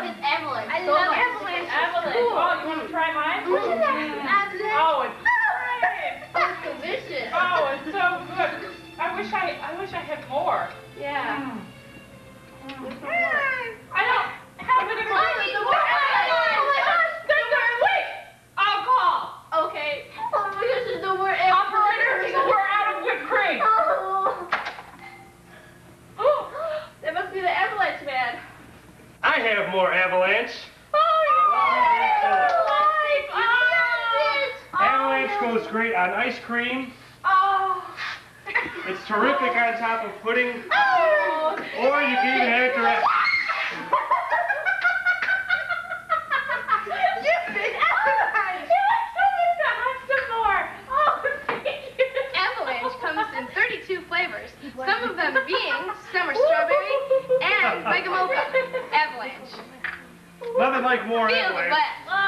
his Avalanche. I love Avalanche. Avalanche. Oh, you want to try mine? Avalanche. Oh, it's great. It's delicious. Oh, it's so good. I wish I had more. Yeah. I don't have any more. Wait! I'll call. Okay. Oh my gosh, there's no more Operator, we're out of whipped cream. Oh. That must be the Avalanche man. I have more Avalanche. Avalanche goes great on ice cream. Oh. It's terrific on top of pudding. Oh. Or you can even have it direct. Avalanche comes in 32 flavors. Some of them being summer strawberry and mega mocha. Avalanche. Nothing like more Feel the Avalanche. blast.